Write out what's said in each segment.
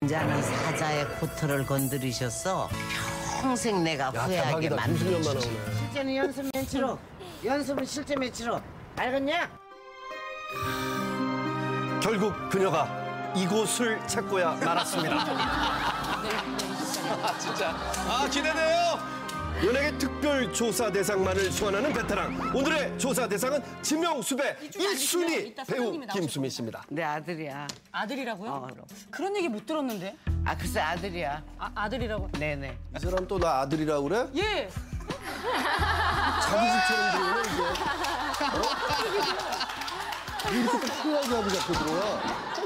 이제는 사자의 코트를 건드리셨어. 평생 내가 후회하게 만들어. 실제는 연습 매치로, 연습은 실제 매치로. 알겠냐? 결국 그녀가 이곳을 찾고야 말았습니다. 진짜. 기대돼요. 연예계 특별 조사 대상만을 소환하는 베테랑. 오늘의 조사 대상은 지명수배 1순위 배우 김수미 씨입니다. 내 아들이야. 아들이라고요? 그런 얘기 못 들었는데. 글쎄 아들이야. 아들이라고? 네네. 이 사람 또 나 아들이라고 그래? 예. 자기 집처럼 들어오네 이제. 이렇게 푸하게 하고 자꾸 들어와.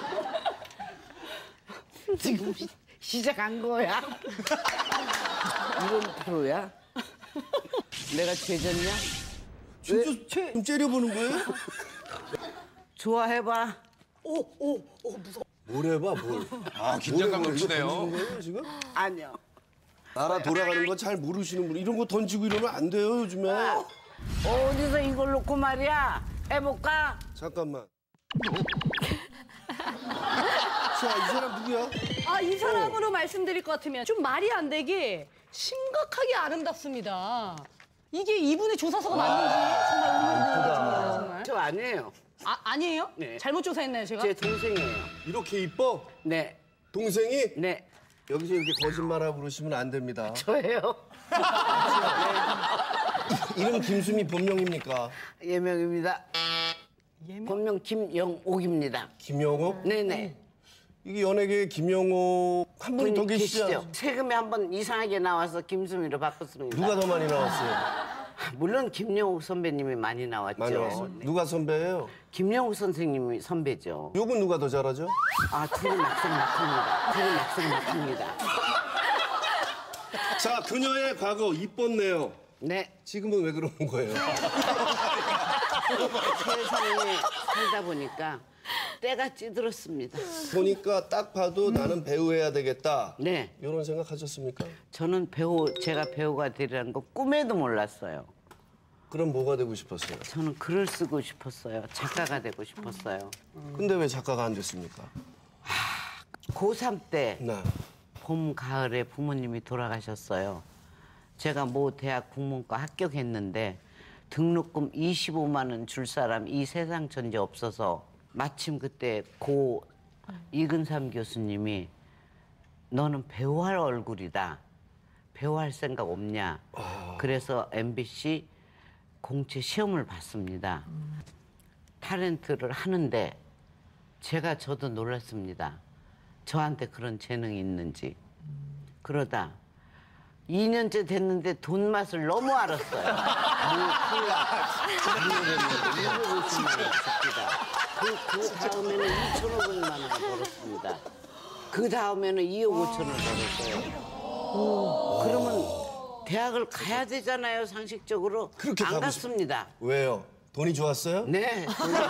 지금 시작한 거야? 이런 프로야? 내가 죄졌냐? 진짜 좀 째려보는 거예요? 좋아해봐. 무서워. 뭘 해봐 뭘. 긴장감 넘치네요. 지금? 아니요. 나라 돌아가는 거 잘 모르시는 분 이런 거 던지고 이러면 안 돼요 요즘에. 어디서 이걸 놓고 말이야? 해볼까? 잠깐만. 자, 이 사람 누구야? 이 사람으로 말씀드릴 것 같으면 좀 말이 안 되게 심각하게 아름답습니다. 이게 이분의 조사서가 맞는지 정말 의문입니다. 정말. 저 아니에요. 아니에요? 네. 잘못 조사했나요, 제가? 제 동생이에요. 이렇게 이뻐? 네. 동생이? 네. 여기서 이렇게 거짓말하고 그러시면 안 됩니다. 저예요. 이름 김수미 본명입니까? 예명입니다. 본명 김영옥입니다. 김영옥? 네네. 이게 연예계에 김영옥 한 분이 더 계시죠? 세금에 한번 이상하게 나와서 김수미로 바꿨습니다. 누가 더 많이 나왔어요? 물론 김영옥 선배님이 많이 나왔죠. 많이 나왔어요. 네. 누가 선배예요? 김영옥 선생님이 선배죠. 욕은 누가 더 잘하죠? 둘이 막상막합니다. 둘이 막상막합니다. 자, 그녀의 과거 이뻤네요. 네. 지금은 왜 그러는 거예요? 세상에 살다 보니까 때가 찌들었습니다. 보니까 딱 봐도 나는 배우 해야 되겠다. 네. 이런 생각 하셨습니까? 저는 제가 배우가 되리라는 거 꿈에도 몰랐어요. 그럼 뭐가 되고 싶었어요? 저는 글을 쓰고 싶었어요. 작가가 되고 싶었어요. 근데 왜 작가가 안 됐습니까? 고3 때 네. 봄, 가을에 부모님이 돌아가셨어요. 제가 모 대학 국문과 합격했는데 등록금 25만 원 줄 사람 이 세상 천지 없어서 마침 그때 고 이근삼 교수님이 너는 배우할 얼굴이다. 배우할 생각 없냐. 그래서 MBC 공채 시험을 봤습니다. 탤런트를 하는데 저도 놀랐습니다. 저한테 그런 재능이 있는지. 그러다 2년째 됐는데 돈 맛을 너무 알았어요. 그 다음에는 2,500만 원 벌었습니다. 그 다음에는 2억 5천을 벌었어요. 그러면 대학을 가야 되잖아요, 상식적으로. 그렇게 안 가고 갔습니다. 왜요? 돈이 좋았어요? 네.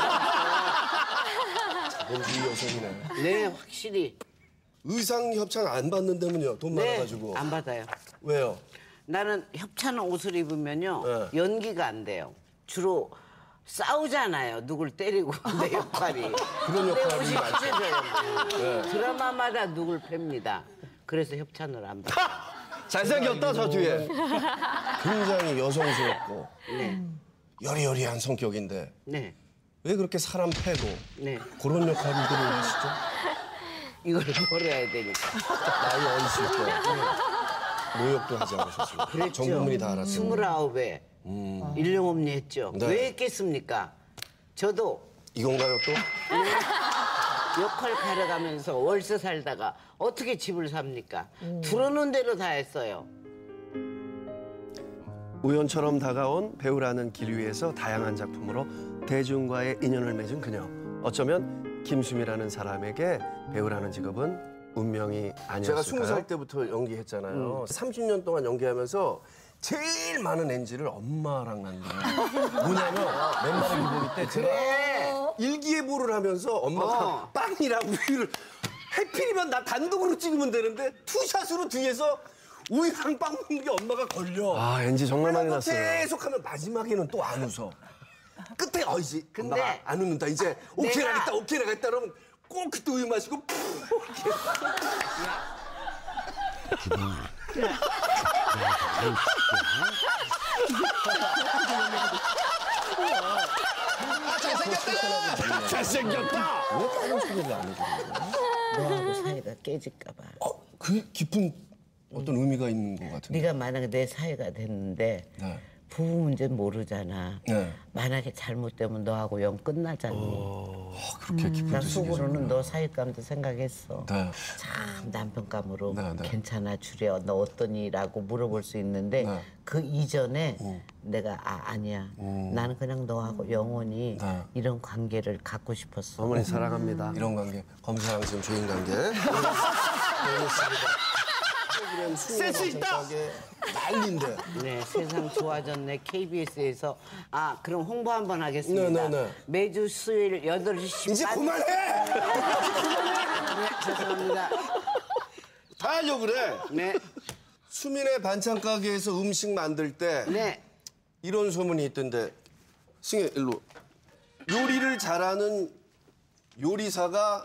자본주의 여성이네. 네, 확실히. 의상 협찬 안 받는 데면요? 돈 네, 많아가지고. 안 받아요. 왜요? 나는 협찬 옷을 입으면요, 네. 연기가 안 돼요. 주로 싸우잖아요, 누굴 때리고, 내 역할이. 그런 내 역할이 옷이 많죠. 찢어져요. 드라마마다 누굴 팹니다. 그래서 협찬을 안 받아요. 잘생겼다, 저 뒤에. 굉장히 여성스럽고 네, 여리여리한 성격인데 네, 왜 그렇게 사람 패고 네. 그런 역할들을 하시죠? 이걸 벌어야 되니까. 나이 어리실 때 모욕도 하지 않으셨어요? 그랬죠. 전 국민이 다 알았어요. 29에 일용업리 했죠. 네. 왜 했겠습니까? 저도 이건가요 또? 역할 가려가면서 월세 살다가 어떻게 집을 삽니까? 들어놓은 대로 다 했어요. 우연처럼 다가온 배우라는 길 위에서 다양한 작품으로 대중과의 인연을 맺은 그녀. 어쩌면 김수미라는 사람에게 배우라는 직업은 운명이 아니었을까요? 제가 20살 때부터 연기했잖아요. 30년 동안 연기하면서 제일 많은 NG를 엄마랑 난 거예요. 뭐냐면 맨날 일본이 때 제가 일기예보를 하면서 엄마가 빵이랑 우유를 해필이면 나 단독으로 찍으면 되는데 투샷으로 뒤에서 우유랑 빵 먹는 게 엄마가 걸려. 아, NG 정말 많이 났어요. 계속하면 마지막에는 또 안 웃어. 끝에 이제 근데 엄마가 안 웃는다. 이제 오케이 내가- 나겠다, 오케이 나겠다 그러면 꼭 그때 우유 마시고 푹 이렇게. 기동아. 잘생겼다. 왜 다른 소리를 안 해주는 거야? 너하고 사이가 깨질까 봐. 그게 깊은 어떤 의미가 있는 것 같은데. 네가 만약에 내 사이가 됐는데 네. 부부 문제는 모르잖아. 네. 만약에 잘못되면 너하고 영 끝나잖니. 그렇게 깊은 나 뜻이 속으로는 너 사윗감도 생각했어. 네. 참 남편감으로 네, 네. 괜찮아 주려 너 어떠니라고 물어볼 수 있는데 네. 그 이전에 내가 아니야. 나는 그냥 너하고 영원히 네. 이런 관계를 갖고 싶었어. 어머니 사랑합니다. 이런 관계, 검사랑 지금 조인 관계. 센스 있다. 난리인데. 네, 세상 좋아졌네. KBS에서 그럼 홍보 한번 하겠습니다. 네, 네, 네. 매주 수요일 8시 이제 반. 그만해. 네, 죄송합니다. 다 하려고 그래. 네, 수민의 반찬 가게에서 음식 만들 때 네. 이런 소문이 있던데. 승혜 일로. 요리를 잘하는 요리사가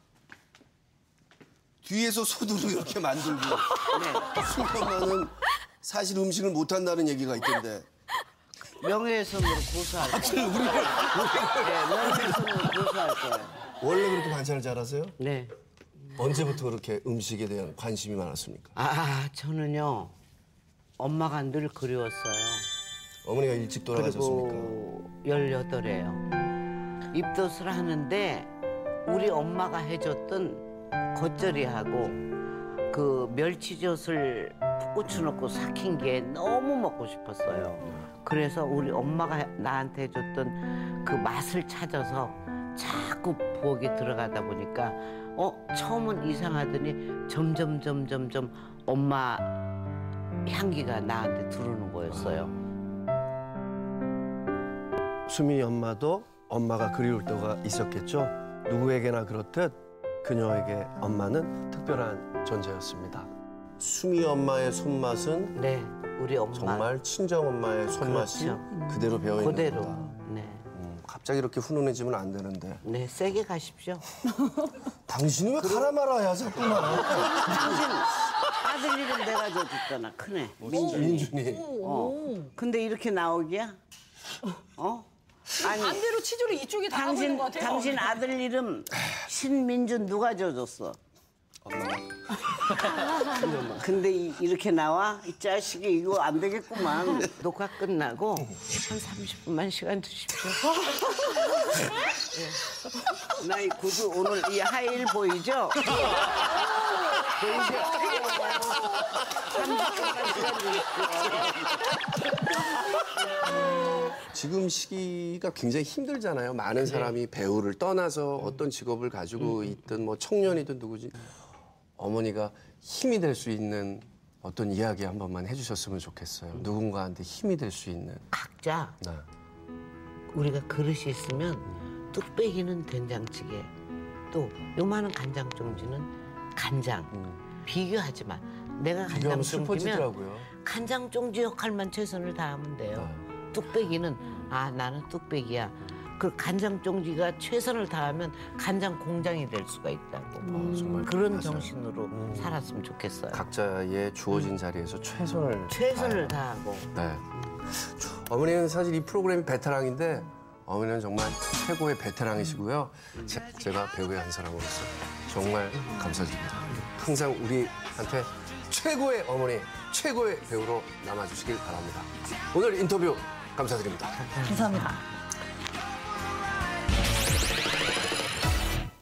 뒤에서 소두를 이렇게 만들고 승혜 엄마는 사실 음식을 못한다는 얘기가 있던데. 명예훼손으로 고소할 거예요. 네, 명예훼손으로 고소할 거예요. 원래 그렇게 반찬을 잘하세요? 네. 언제부터 그렇게 음식에 대한 관심이 많았습니까? 저는요, 엄마가 늘 그리웠어요. 어머니가 일찍 돌아가셨습니까? 그리고 18이에요. 입덧을 하는데 우리 엄마가 해줬던 겉절이하고 그 멸치젓을 풋고추 넣고 삭힌 게 너무 먹고 싶었어요. 그래서 우리 엄마가 나한테 해줬던 그 맛을 찾아서 자꾸 부엌에 들어가다 보니까 처음은 이상하더니 점점 엄마 향기가 나한테 들어오는 거였어요. 수미 엄마도 엄마가 그리울 때가 있었겠죠. 누구에게나 그렇듯 그녀에게 엄마는 특별한 존재였습니다. 수미 엄마의 손맛은 네, 우리 엄마 정말 친정 엄마의 손맛이 그렇죠. 그대로 배어 있는 그대로. 거다. 네, 갑자기 이렇게 훈훈해지면 안 되는데. 네, 세게 가십시오. 당신이 왜 가라 말아야 자꾸만. 당신 아들 이름 내가 줘줬잖아. 큰애 민준이. 근데 이렇게 나오기야? 아니 반대로 치조를 이쪽에 다 하고 있는 것 같아요. 당신 아들 이름 신민준 누가 줘줬어? 근데 이렇게 나와? 이 자식이 이거 안 되겠구만. 녹화 끝나고 한 30분만 시간 주십시오. 네. 나 이 구두 오늘 이 하이힐 보이죠? 보이죠? 30분만 시간 주십시오. 지금 시기가 굉장히 힘들잖아요. 많은 사람이 배우를 떠나서 어떤 직업을 가지고 있든 뭐 청년이든 누구지. 어머니가 힘이 될 수 있는 어떤 이야기 한 번만 해주셨으면 좋겠어요. 누군가한테 힘이 될 수 있는. 각자 네. 우리가 그릇이 있으면 뚝배기는 된장찌개, 또 요만한 간장종지는 간장. 비교하지 마. 내가 비교하면 간장종지면 슬퍼지더라고요. 간장종지 역할만 최선을 다하면 돼요. 뚝배기는 나는 뚝배기야. 그 간장종지가 최선을 다하면 간장 공장이 될 수가 있다고. 정말 그런 맞아요. 정신으로 살았으면 좋겠어요. 각자의 주어진 자리에서 최선을 최선을 다해요. 다하고. 네. 어머니는 사실 이 프로그램이 베테랑인데 어머니는 정말 최고의 베테랑이시고요. 제가 배우의 한 사람으로서 정말 감사드립니다. 항상 우리한테 최고의 어머니, 최고의 배우로 남아주시길 바랍니다. 오늘 인터뷰 감사드립니다. 감사합니다.